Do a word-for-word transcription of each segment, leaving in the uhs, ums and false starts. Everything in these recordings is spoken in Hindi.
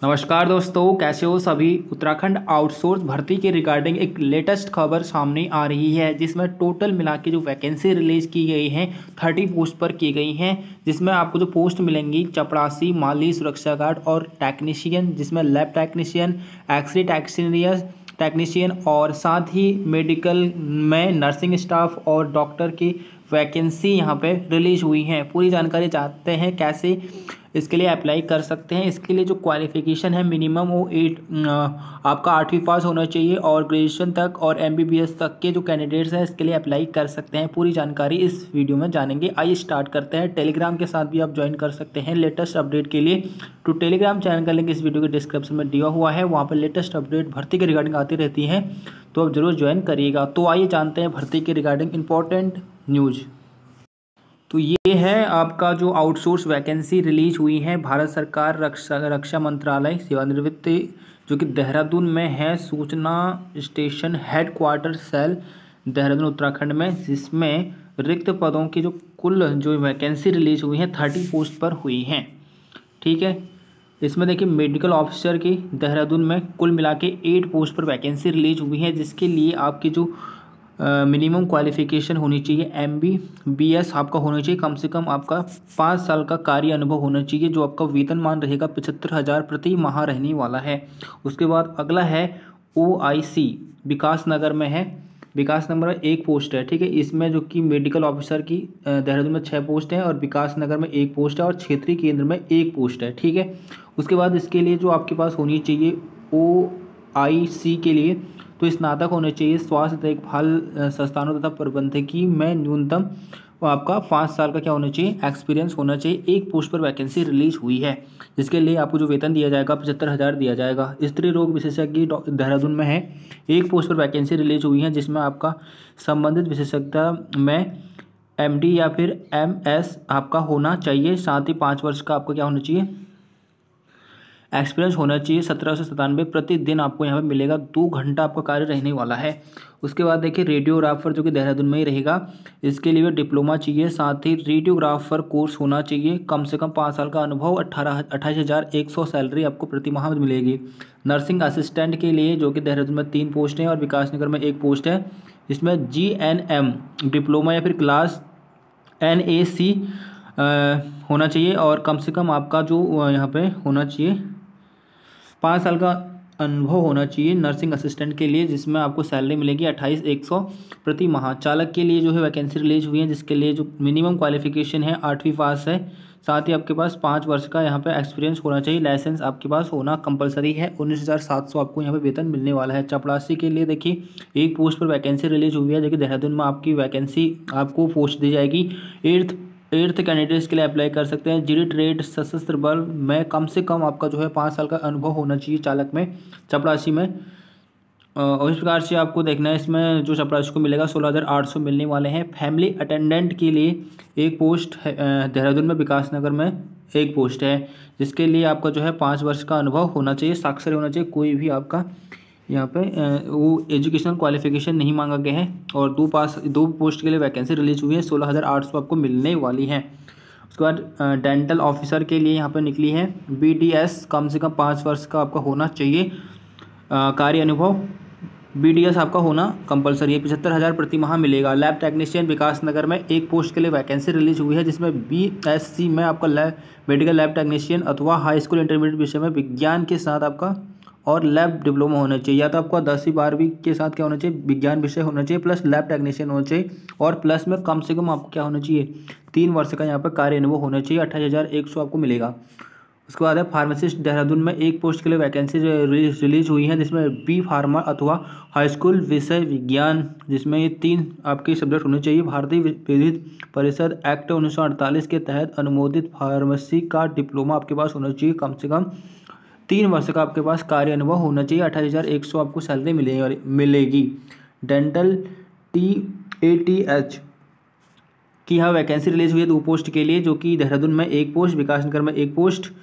नमस्कार दोस्तों, कैसे हो सभी। उत्तराखंड आउटसोर्स भर्ती के रिगार्डिंग एक लेटेस्ट खबर सामने आ रही है, जिसमें टोटल मिला के जो वैकेंसी रिलीज की गई हैं थर्टी पोस्ट पर की गई हैं, जिसमें आपको जो पोस्ट मिलेंगी चपरासी, माली, सुरक्षा गार्ड और टेक्नीशियन, जिसमें lab technician, X-ray technician technician और साथ ही मेडिकल में नर्सिंग स्टाफ और डॉक्टर की वैकेंसी यहाँ पे रिलीज हुई हैं। पूरी जानकारी चाहते हैं कैसे इसके लिए अप्लाई कर सकते हैं। इसके लिए जो क्वालिफिकेशन है मिनिमम वो एट आपका आठवीं पास होना चाहिए और ग्रेजुएशन तक और एमबीबीएस तक के जो कैंडिडेट्स हैं इसके लिए अप्लाई कर सकते हैं। पूरी जानकारी इस वीडियो में जानेंगे। आइए स्टार्ट करते हैं। टेलीग्राम के साथ भी आप ज्वाइन कर सकते हैं लेटेस्ट अपडेट के लिए। तो टेलीग्राम चैनल का लिंक इस वीडियो के डिस्क्रिप्शन में दिया हुआ है, वहाँ पर लेटेस्ट अपडेट भर्ती के रिगार्डिंग आती रहती हैं, तो आप जरूर ज्वाइन करिएगा। तो आइए जानते हैं भर्ती के रिगार्डिंग इंपॉर्टेंट न्यूज़। तो ये है आपका जो आउटसोर्स वैकेंसी रिलीज हुई है भारत सरकार रक्षा रक्षा मंत्रालय सेवानिवृत्त जो कि देहरादून में है, सूचना station headquarter cell Dehradun Uttarakhand में, जिसमें रिक्त पदों की जो कुल जो वैकेंसी रिलीज हुई है थर्टी पोस्ट पर हुई हैं। ठीक है, इसमें देखिए मेडिकल ऑफिसर की देहरादून में कुल मिला के एट पोस्ट पर वैकेंसी रिलीज हुई है, जिसके लिए आपकी जो मिनिमम क्वालिफिकेशन होनी चाहिए एम बी बी एस आपका होना चाहिए, कम से कम आपका पाँच साल का कार्य अनुभव होना चाहिए। जो आपका वेतनमान रहेगा पचहत्तर हज़ार प्रति माह रहने वाला है। उसके बाद अगला है ओ आई सी विकास नगर में है, विकास नगर में एक पोस्ट है। ठीक है, इसमें जो कि मेडिकल ऑफिसर की देहरादून में छः पोस्ट है और विकास नगर में एक पोस्ट है और क्षेत्रीय केंद्र में एक पोस्ट है। ठीक है, उसके बाद इसके लिए जो आपके पास होनी चाहिए ओ आई सी के लिए तो स्नातक होने चाहिए स्वास्थ्य देखभाल संस्थानों तथा प्रबंधकी में न्यूनतम आपका पाँच साल का क्या होना चाहिए एक्सपीरियंस होना चाहिए। एक पोस्ट पर वैकेंसी रिलीज हुई है, जिसके लिए आपको जो वेतन दिया जाएगा पचहत्तर हज़ार दिया जाएगा। स्त्री रोग विशेषज्ञ देहरादून में है, एक पोस्ट पर वैकेंसी रिलीज हुई है, जिसमें आपका संबंधित विशेषज्ञता में एम डी या फिर एम एस आपका होना चाहिए। साथ ही पाँच वर्ष का आपको क्या होना चाहिए एक्सपीरियंस होना चाहिए। सत्रह सौ सतानवे प्रतिदिन आपको यहाँ पे मिलेगा, दो घंटा आपका कार्य रहने वाला है। उसके बाद देखिए रेडियोग्राफर जो कि देहरादून में ही रहेगा, इसके लिए डिप्लोमा चाहिए। साथ ही रेडियोग्राफर कोर्स होना चाहिए, कम से कम पाँच साल का अनुभव, अट्ठारह अट्ठाईस हज़ार एक सौ सैलरी आपको प्रति माह मिलेगी। नर्सिंग असिस्टेंट के लिए जो कि देहरादून में तीन पोस्ट हैं और विकासनगर में एक पोस्ट है, जिसमें जी एन एम डिप्लोमा या फिर क्लास एन ए सी होना चाहिए और कम से कम आपका जो यहाँ पे होना चाहिए पाँच साल का अनुभव होना चाहिए नर्सिंग असिस्टेंट के लिए, जिसमें आपको सैलरी मिलेगी अट्ठाईस एक सौ प्रति माह। चालक के लिए जो है वैकेंसी रिलीज हुई है, जिसके लिए जो मिनिमम क्वालिफिकेशन है आठवीं पास है। साथ ही आपके पास पाँच वर्ष का यहाँ पे एक्सपीरियंस होना चाहिए, लाइसेंस आपके पास होना कंपलसरी है। उन्नीस हज़ार सात सौ आपको यहाँ पे वेतन मिलने वाला है। चपरासी के लिए देखिए एक पोस्ट पर वैकेंसी रिलीज हुई है, जो कि देहरादून में आपकी वैकेंसी आपको पोस्ट दी जाएगी। एट्थ एट्थ कैंडिडेट्स के लिए अप्लाई कर सकते हैं। जीडी ट्रेड सशस्त्र बल में कम से कम आपका जो है पाँच साल का अनुभव होना चाहिए चालक में, चपरासी में। और इस प्रकार से आपको देखना है इसमें जो चपरासी को मिलेगा सोलह हज़ार आठ सौ मिलने वाले हैं। फैमिली अटेंडेंट के लिए एक पोस्ट है देहरादून में, विकासनगर में एक पोस्ट है, जिसके लिए आपका जो है पाँच वर्ष का अनुभव होना चाहिए, साक्षर होना चाहिए। कोई भी आपका यहाँ पे वो एजुकेशनल क्वालिफिकेशन नहीं मांगा गया है। और दो पास दो पोस्ट के लिए वैकेंसी रिलीज हुई है, सोलह हज़ार आठ सौ आपको मिलने वाली है। उसके बाद डेंटल ऑफिसर के लिए यहाँ पे निकली है बी डी एस, कम से कम पाँच वर्ष का आपका होना चाहिए कार्य अनुभव। बी डी एस आपका होना कंपलसरी है, पचहत्तर हज़ार प्रति माह मिलेगा। लैब टेक्नीशियन विकासनगर में एक पोस्ट के लिए वैकेंसी रिलीज हुई है, जिसमें बी एस सी में आपका लैब मेडिकल लैब टेक्नीशियन अथवा हाई स्कूल इंटरमीडिएट विषय में विज्ञान के साथ आपका और लैब डिप्लोमा होना चाहिए, या तो आपका दसवीं बारहवीं के साथ क्या होना चाहिए विज्ञान विषय होना चाहिए प्लस लैब टेक्नीशियन होना चाहिए, और प्लस में कम से कम आपको क्या होना चाहिए तीन वर्ष का यहाँ पर कार्य अनुभव होना चाहिए। अट्ठाईस हज़ार एक सौ आपको मिलेगा। उसके बाद है फार्मासिस्ट देहरादून में एक पोस्ट के लिए वैकेंसी रिलीज हुई है, जिसमें बी फार्मा अथवा हाई स्कूल विषय विज्ञान, जिसमें ये तीन आपके सब्जेक्ट होने चाहिए। भारतीय विधिक परिषद एक्ट उन्नीस सौ अड़तालीस के तहत अनुमोदित फार्मेसी का डिप्लोमा आपके पास होना चाहिए, कम से कम तीन वर्ष का आपके पास कार्य अनुभव होना चाहिए। अट्ठाईस हज़ार एक सौ आपको सैलरी मिले मिलेगी। Dental T A T H की यहाँ वैकेंसी रिलीज हुई है दो पोस्ट के लिए, जो कि देहरादून में एक पोस्ट, विकासनगर में एक पोस्ट,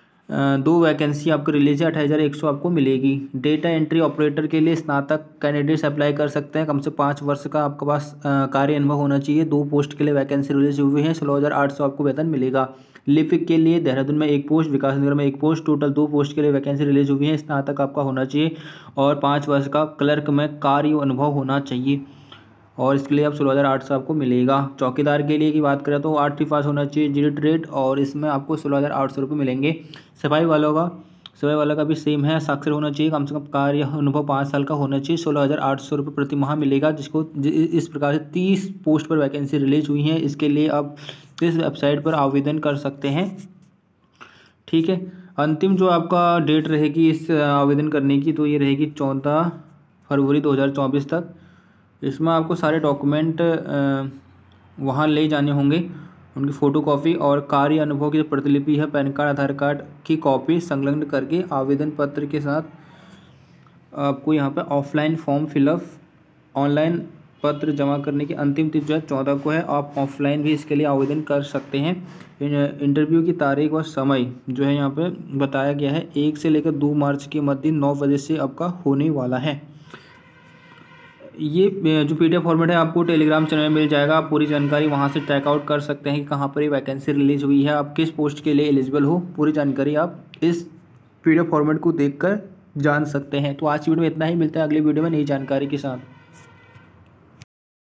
दो वैकेंसी आपको रिलीज है। अट्ठाईस हज़ार एक सौ आपको मिलेगी। डेटा एंट्री ऑपरेटर के लिए स्नातक कैंडिडेट्स अप्लाई कर सकते हैं, कम से पाँच वर्ष का आपके पास कार्य अनुभव होना चाहिए। दो पोस्ट के लिए वैकेंसी रिलीज हुई है, सोलह हज़ार आठ सौ आपको वेतन मिलेगा। लिपिक के लिए देहरादून में एक पोस्ट, विकास नगर में एक पोस्ट, टोटल दो पोस्ट के लिए वैकेंसी रिलीज हुई है। स्नातक आपका होना चाहिए और पाँच वर्ष का क्लर्क में कार्य अनुभव होना चाहिए और इसके लिए अब सोलह हज़ार आठ सौ आपको मिलेगा। चौकीदार के लिए की बात करें तो आठवीं पास होना चाहिए, जीडी रेट, और इसमें आपको सोलह हज़ार आठ सौ रुपये मिलेंगे। सफाई वालों का सफाई वाला का भी सेम है, साक्षर होना चाहिए, कम से कम कार्य अनुभव पाँच साल का होना चाहिए, सोलह हज़ार आठ सौ रुपये प्रति माह मिलेगा। जिसको इस प्रकार से तीस पोस्ट पर वैकेंसी रिलीज हुई है। इसके लिए आप इस वेबसाइट पर आवेदन कर सकते हैं। ठीक है, अंतिम जो आपका डेट रहेगी इस आवेदन करने की तो ये रहेगी चौदह फरवरी दो हज़ार चौबीस तक। इसमें आपको सारे डॉक्यूमेंट वहाँ ले जाने होंगे, उनकी फ़ोटोकॉपी और कार्य अनुभव की जो प्रतिलिपि है, पैन कार्ड, आधार कार्ड की कॉपी संलग्न करके आवेदन पत्र के साथ आपको यहाँ पे ऑफलाइन फॉर्म फिलअप, ऑनलाइन पत्र जमा करने की अंतिम तिथि जो है चौदह को है। आप ऑफलाइन भी इसके लिए आवेदन कर सकते हैं। इंटरव्यू की तारीख और समय जो है यहाँ पे बताया गया है, एक से लेकर दो मार्च के मध्य नौ बजे से आपका होने वाला है। ये जो पीडीएफ फॉर्मेट है आपको टेलीग्राम चैनल में मिल जाएगा। आप पूरी जानकारी वहाँ से चेक आउट कर सकते हैं कि कहाँ पर ये वैकेंसी रिलीज़ हुई है, आप किस पोस्ट के लिए एलिजिबल हो। पूरी जानकारी आप इस पीडीएफ फॉर्मेट को देखकर जान सकते हैं। तो आज की वीडियो में इतना ही, मिलता है अगली वीडियो में नई जानकारी के साथ।